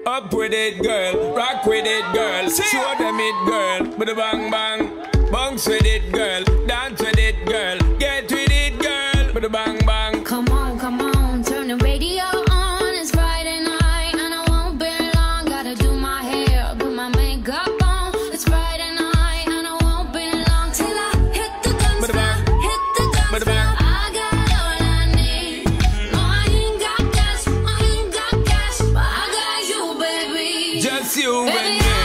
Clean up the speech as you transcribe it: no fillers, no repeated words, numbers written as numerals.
Up with it, girl. Rock with it, girl. Show them it, girl. With a bang bang. Bounce with it, girl. Dance with it, girl. Get with it, girl. With a bang bang. Come on, turn the radio on. It's Friday night and I won't be long. Gotta do my hair, put my makeup on. It's Friday night and I won't be long till I hit the dance floor. Hit the dance floor. I got all I need. No, I ain't got cash, but I got you, baby. Just you and me.